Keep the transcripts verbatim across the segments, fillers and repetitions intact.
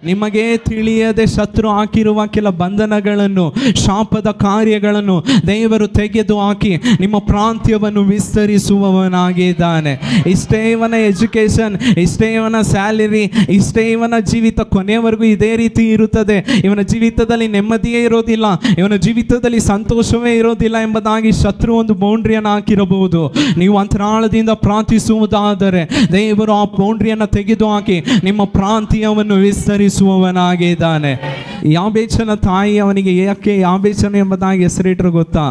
ನಿಮಗೆ ತಿಳಿಯದೆ ಶತ್ರು ಹಾಕಿರುವ ಕೆಲ ಬಂಧನಗಳನ್ನು, ಶಾಪದ ಕಾರ್ಯಗಳನ್ನು ದೇವರು ತೆಗೆದು ಹಾಕಿ ನಿಮ್ಮ ಪ್ರಾಂತ್ಯವನ್ನು ವಿಸ್ತರಿಸುವವನಾಗಿದ್ದಾನೆ. ಇಷ್ಟೇ ಇವನ ಎಜುಕೇಶನ್, ಇಷ್ಟೇ ಇವನ ಸ್ಯಾಲರಿ, ಇಷ್ಟೇ ಇವನ ಜೀವಿತ, ಕೊನೆಯವರೆಗೂ ಇದೇ ರೀತಿ ಇರುತ್ತದೆ. ಇವನ ಜೀವಿತದಲ್ಲಿ ನೆಮ್ಮದಿಯೇ ಇರೋದಿಲ್ಲ, ಇವನ ಜೀವಿತದಲ್ಲಿ ಸಂತೋಷವೇ ಇರೋದಿಲ್ಲ ಎಂಬುದಾಗಿ ಶತ್ರು ಒಂದು ಬೌಂಡ್ರಿಯನ್ನು ಹಾಕಿರಬಹುದು. ನೀವು ಅಂತರಾಳದಿಂದ ಪ್ರಾರ್ಥಿಸುವುದಾದರೆ ದೇವರು ಆ ಬೌಂಡ್ರಿಯನ್ನು ತೆಗೆದು ಹಾಕಿ ನಿಮ್ಮ ಪ್ರಾಂತ್ಯವನ್ನು ವಿಸ್ತರಿಸುವವನಾಗಿದ್ದಾನೆ. ಯಾಬೇಚನ ತಾಯಿ ಅವನಿಗೆ ಯಾಕೆ ಯಾಬೇಚನ ಎಂಬುದಾಗಿ ಹೆಸರಿಟ್ಟರು ಗೊತ್ತಾ?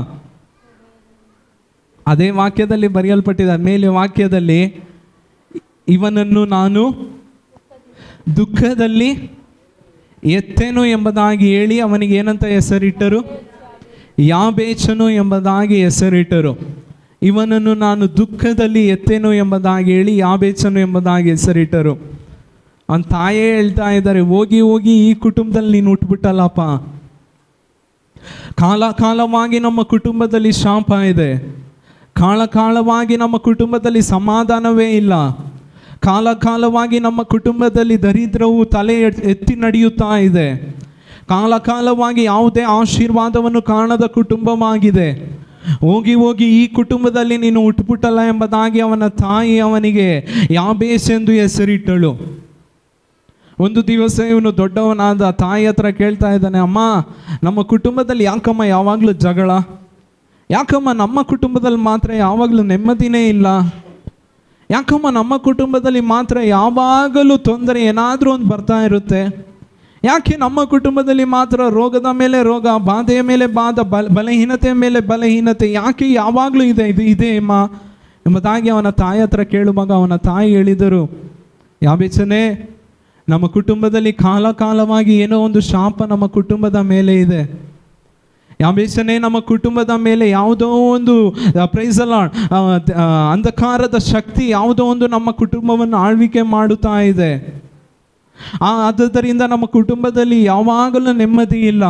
ಅದೇ ವಾಕ್ಯದಲ್ಲಿ ಬರೆಯಲ್ಪಟ್ಟಿದೆ. ಮೇಲೆ ವಾಕ್ಯದಲ್ಲಿ ಇವನನ್ನು ನಾನು ದುಃಖದಲ್ಲಿ ಎತ್ತೆನು ಎಂಬುದಾಗಿ ಹೇಳಿ ಅವನಿಗೆ ಏನಂತ ಹೆಸರಿಟ್ಟರು? ಯಾಬೇಚನು ಎಂಬುದಾಗಿ ಹೆಸರಿಟ್ಟರು. ಇವನನ್ನು ನಾನು ದುಃಖದಲ್ಲಿ ಎತ್ತೆನು ಎಂಬುದಾಗಿ ಹೇಳಿ ಯಾಬೇಚನು ಎಂಬುದಾಗಿ ಹೆಸರಿಟ್ಟರು. ಅವನ ತಾಯೇ ಹೇಳ್ತಾ ಇದ್ದಾರೆ, ಹೋಗಿ ಹೋಗಿ ಈ ಕುಟುಂಬದಲ್ಲಿ ನೀನು ಹುಟ್ಟುಬಿಟ್ಟಲ್ಲಪ್ಪ. ಕಾಲ ಕಾಲವಾಗಿ ನಮ್ಮ ಕುಟುಂಬದಲ್ಲಿ ಶಾಪ ಇದೆ, ಕಾಲ ಕಾಲವಾಗಿ ನಮ್ಮ ಕುಟುಂಬದಲ್ಲಿ ಸಮಾಧಾನವೇ ಇಲ್ಲ, ಕಾಲ ಕಾಲವಾಗಿ ನಮ್ಮ ಕುಟುಂಬದಲ್ಲಿ ದರಿದ್ರವು ತಲೆ ಎತ್ತಿ ನಡೆಯುತ್ತಾ ಇದೆ, ಕಾಲ ಕಾಲವಾಗಿ ಯಾವುದೇ ಆಶೀರ್ವಾದವನ್ನು ಕಾಣದ ಕುಟುಂಬವಾಗಿದೆ. ಹೋಗಿ ಹೋಗಿ ಈ ಕುಟುಂಬದಲ್ಲಿ ನೀನು ಹುಟ್ಟುಬಿಟ್ಟಲ್ಲ ಎಂಬುದಾಗಿ ಅವನ ತಾಯಿ ಅವನಿಗೆ ಯಾಬೇಸ್ ಎಂದು ಹೆಸರಿಟ್ಟಳು. ಒಂದು ದಿವಸ ಇವನು ದೊಡ್ಡವನಾದ ತಾಯಿ ಹತ್ರ ಕೇಳ್ತಾ ಇದ್ದಾನೆ, ಅಮ್ಮ ನಮ್ಮ ಕುಟುಂಬದಲ್ಲಿ ಯಾಕಮ್ಮ ಯಾವಾಗಲೂ ಜಗಳ, ಯಾಕಮ್ಮ ನಮ್ಮ ಕುಟುಂಬದಲ್ಲಿ ಮಾತ್ರ ಯಾವಾಗಲೂ ನೆಮ್ಮದಿನೇ ಇಲ್ಲ, ಯಾಕಮ್ಮ ನಮ್ಮ ಕುಟುಂಬದಲ್ಲಿ ಮಾತ್ರ ಯಾವಾಗಲೂ ತೊಂದರೆ ಏನಾದರೂ ಒಂದು ಬರ್ತಾ ಇರುತ್ತೆ, ಯಾಕೆ ನಮ್ಮ ಕುಟುಂಬದಲ್ಲಿ ಮಾತ್ರ ರೋಗದ ಮೇಲೆ ರೋಗ, ಬಾಧೆಯ ಮೇಲೆ ಬಾಧ, ಬಲ ಬಲಹೀನತೆಯ ಮೇಲೆ ಬಲಹೀನತೆ, ಯಾಕೆ ಯಾವಾಗಲೂ ಇದೆ ಇದು ಇದೆ ಅಮ್ಮ ಎಂಬುದಾಗಿ ಅವನ ತಾಯಿ ಹತ್ರ ಕೇಳುವಾಗ ಅವನ ತಾಯಿ ಹೇಳಿದರು, ಯಾಬೇಚನೆ, ನಮ್ಮ ಕುಟುಂಬದಲ್ಲಿ ಕಾಲ ಕಾಲವಾಗಿ ಏನೋ ಒಂದು ಶಾಪ ನಮ್ಮ ಕುಟುಂಬದ ಮೇಲೆ ಇದೆ. ಯಾಬೇಚನೆ, ನಮ್ಮ ಕುಟುಂಬದ ಮೇಲೆ ಯಾವುದೋ ಒಂದು ಪ್ರೈಸಲ್ಲ ಅಂಧಕಾರದ ಶಕ್ತಿ ಯಾವುದೋ ಒಂದು ನಮ್ಮ ಕುಟುಂಬವನ್ನು ಆಳ್ವಿಕೆ ಮಾಡುತ್ತಾ ಇದೆ. ಆ ಆದ್ದರಿಂದ ನಮ್ಮ ಕುಟುಂಬದಲ್ಲಿ ಯಾವಾಗಲೂ ನೆಮ್ಮದಿ ಇಲ್ಲ,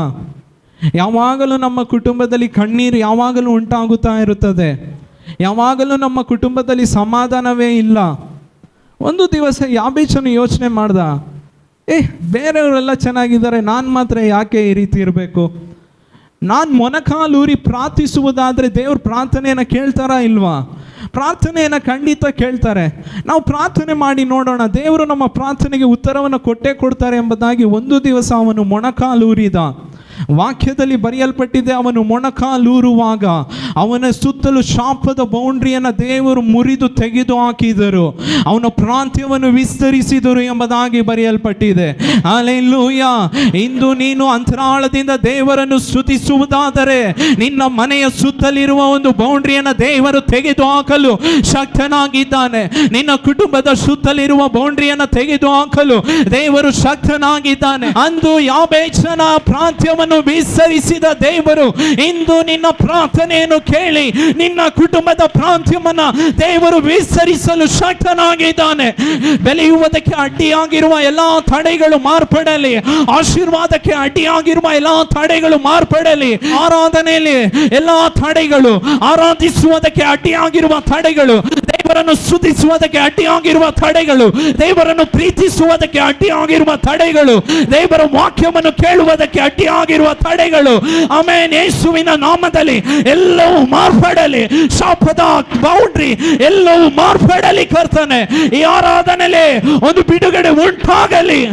ಯಾವಾಗಲೂ ನಮ್ಮ ಕುಟುಂಬದಲ್ಲಿ ಕಣ್ಣೀರು ಯಾವಾಗಲೂ ಉಂಟಾಗುತ್ತಾ ಇರುತ್ತದೆ, ಯಾವಾಗಲೂ ನಮ್ಮ ಕುಟುಂಬದಲ್ಲಿ ಸಮಾಧಾನವೇ ಇಲ್ಲ. ಒಂದು ದಿವಸ ಯಾಬೇಚನು ಯೋಚನೆ ಮಾಡ್ದ, ಏ ಬೇರೆಯವರೆಲ್ಲ ಚೆನ್ನಾಗಿದ್ದಾರೆ, ನಾನು ಮಾತ್ರ ಯಾಕೆ ಈ ರೀತಿ ಇರಬೇಕು? ನಾನು ಮೊಣಕಾಲೂರಿ ಪ್ರಾರ್ಥಿಸುವುದಾದರೆ ದೇವ್ರ ಪ್ರಾರ್ಥನೆಯನ್ನು ಕೇಳ್ತಾರಾ ಇಲ್ವಾ? ಪ್ರಾರ್ಥನೆಯನ್ನು ಖಂಡಿತ ಕೇಳ್ತಾರೆ. ನಾವು ಪ್ರಾರ್ಥನೆ ಮಾಡಿ ನೋಡೋಣ, ದೇವರು ನಮ್ಮ ಪ್ರಾರ್ಥನೆಗೆ ಉತ್ತರವನ್ನು ಕೊಟ್ಟೇ ಕೊಡ್ತಾರೆ ಎಂಬುದಾಗಿ ಒಂದು ದಿವಸ ಅವನು ಮೊಣಕಾಲೂರಿದ. ವಾಕ್ಯದಲ್ಲಿ ಬರೆಯಲ್ಪಟ್ಟಿದೆ, ಅವನು ಮೊಣಕಾಲೂರುವಾಗ ಅವನ ಸುತ್ತಲೂ ಶಾಪದ ಬೌಂಡ್ರಿಯನ್ನು ದೇವರು ಮುರಿದು ತೆಗೆದು ಹಾಕಿದರು, ಅವನ ಪ್ರಾಂತ್ಯವನ್ನು ವಿಸ್ತರಿಸಿದರು ಎಂಬುದಾಗಿ ಬರೆಯಲ್ಪಟ್ಟಿದೆ. ಹಲ್ಲೆಲೂಯಾ. ಇಂದು ನೀನು ಅಂತರಾಳದಿಂದ ದೇವರನ್ನು ಸ್ತುತಿಸುವುದಾದರೆ ನಿನ್ನ ಮನೆಯ ಸುತ್ತಲಿರುವ ಒಂದು ಬೌಂಡ್ರಿಯನ್ನು ದೇವರು ತೆಗೆದು ಹಾಕಲು ಶಕ್ತನಾಗಿದ್ದಾನೆ. ನಿನ್ನ ಕುಟುಂಬದ ಸುತ್ತಲಿರುವ ಬೌಂಡ್ರಿಯನ್ನು ತೆಗೆದು ಹಾಕಲು ದೇವರು ಶಕ್ತನಾಗಿದ್ದಾನೆ. ಅಂದು ಯಾಬೇಚನ ಪ್ರಾಂತ್ಯವನ್ನು ವಿಸ್ತರಿಸಿದ ದೇವರು ಇಂದು ನಿನ್ನ ಪ್ರಾರ್ಥನೆಯನ್ನು ಕೇಳಿ ನಿನ್ನ ಕುಟುಂಬದ ಪ್ರಾಂತ್ಯವನ್ನು ದೇವರು ವಿಸ್ತರಿಸಲು ಶಕ್ತನಾಗಿದ್ದಾನೆ. ಬೆಳೆಯುವುದಕ್ಕೆ ಅಡ್ಡಿಯಾಗಿರುವ ಎಲ್ಲಾ ತಡೆಗಳು ಮಾರ್ಪಡಲಿ, ಆಶೀರ್ವಾದಕ್ಕೆ ಅಡ್ಡಿಯಾಗಿರುವ ಎಲ್ಲಾ ತಡೆಗಳು ಮಾರ್ಪಡಲಿ, ಆರಾಧನೆಯಲ್ಲಿ ಎಲ್ಲಾ ತಡೆಗಳು, ಆರಾಧಿಸುವುದಕ್ಕೆ ಅಡ್ಡಿಯಾಗಿರುವ ತಡೆಗಳು, ದೇವರನ್ನು ಸ್ತುತಿಸುವುದಕ್ಕೆ ಅಡ್ಡಿಯಾಗಿರುವ ತಡೆಗಳು, ದೇವರನ್ನು ಪ್ರೀತಿಸುವುದಕ್ಕೆ ಅಡ್ಡಿಯಾಗಿರುವ ತಡೆಗಳು, ದೇವರ ವಾಕ್ಯವನ್ನು ಕೇಳುವುದಕ್ಕೆ ಅಡ್ಡಿಯಾಗಿರುವ ತಡೆಗಳು, ಆಮೆನ್, ಯೇಸುವಿನ ನಾಮದಲ್ಲಿ ಎಲ್ಲವೂ ಮಾರ್ಪಡಲಿ. ಶಾಪದ ಬೌಂಡ್ರಿ ಎಲ್ಲವೂ ಮಾರ್ಪಡಲಿ. ಕರ್ತನೆ, ಈ ಆರಾಧನೆಯಲ್ಲಿ ಒಂದು ಬಿಡುಗಡೆ ಉಂಟಾಗಲಿ.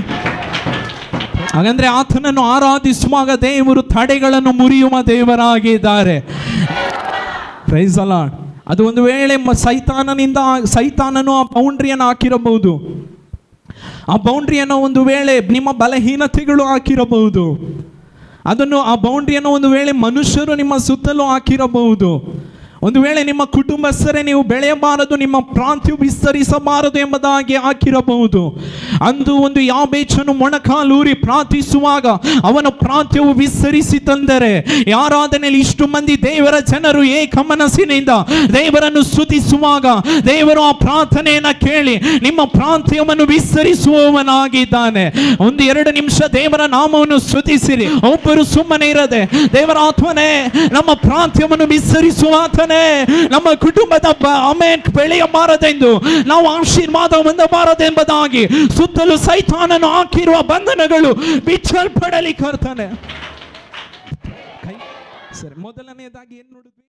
ಹಾಗಂದ್ರೆ ಆತನನ್ನು ಆರಾಧಿಸುವಾಗ ದೇವರು ತಡೆಗಳನ್ನು ಮುರಿಯುವ ದೇವರಾಗಿದ್ದಾರೆ. Praise the Lord. ಅದು ಒಂದು ವೇಳೆ ಸೈತಾನನಿಂದ ಸೈತಾನನು ಆ ಬೌಂಡ್ರಿಯನ್ನು ಹಾಕಿರಬಹುದು, ಆ ಬೌಂಡ್ರಿಯನ್ನು ಒಂದು ವೇಳೆ ನಿಮ್ಮ ಬಲಹೀನತೆಗಳು ಹಾಕಿರಬಹುದು, ಅದನ್ನು ಆ ಬೌಂಡ್ರಿಯನ್ನು ಒಂದು ವೇಳೆ ಮನುಷ್ಯರು ನಿಮ್ಮ ಸುತ್ತಲೂ ಹಾಕಿರಬಹುದು. ಒಂದು ವೇಳೆ ನಿಮ್ಮ ಕುಟುಂಬಸ್ಥರೇ ನೀವು ಬೆಳೆಯಬಾರದು, ನಿಮ್ಮ ಪ್ರಾಂತ್ಯ ವಿಸ್ತರಿಸಬಾರದು ಎಂಬುದಾಗಿ ಹಾಕಿರಬಹುದು. ಅಂದು ಒಂದು ಯಾಬೇಚನು ಮೊಣಕಾಲೂರಿ ಪ್ರಾರ್ಥಿಸುವಾಗ ಅವನ ಪ್ರಾಂತ್ಯವು ವಿಸ್ತರಿಸಿ ತಂದರೆ, ಆರಾಧನೆಯಲ್ಲಿ ಇಷ್ಟು ಮಂದಿ ದೇವರ ಜನರು ಏಕ ಮನಸ್ಸಿನಿಂದ ದೇವರನ್ನು ಸ್ತುತಿಸುವಾಗ ದೇವರು ಆ ಪ್ರಾರ್ಥನೆಯನ್ನು ಕೇಳಿ ನಿಮ್ಮ ಪ್ರಾಂತ್ಯವನ್ನು ವಿಸ್ತರಿಸುವವನಾಗಿದ್ದಾನೆ. ಒಂದು ಎರಡು ನಿಮಿಷ ದೇವರ ನಾಮವನ್ನು ಸ್ತುತಿಸಿರಿ. ಒಬ್ಬರು ಸುಮ್ಮನೆ ಇರದೆ, ದೇವರ ಆತ್ಮನೇ ನಮ್ಮ ಪ್ರಾಂತ್ಯವನ್ನು ವಿಸ್ತರಿಸುವ ಆತನೇ, ಕರ್ತನೆ, ನಮ್ಮ ಕುಟುಂಬದ ಆಮೆನ್ ಬೆಳೆಯಬಾರದೆಂದು, ನಾವು ಆಶೀರ್ವಾದ ಹೊಂದಬಾರದೆಂಬುದಾಗಿ ಸುತ್ತಲೂ ಸೈತಾನನು ಹಾಕಿರುವ ಬಂಧನಗಳು ಬಿಚ್ಚಲ್ಪಡಲಿ ಕರ್ತನೆ. ಸರಿ, ಮೊದಲನೆಯದಾಗಿ ಏನ್ ನೋಡಿದ್ವಿ?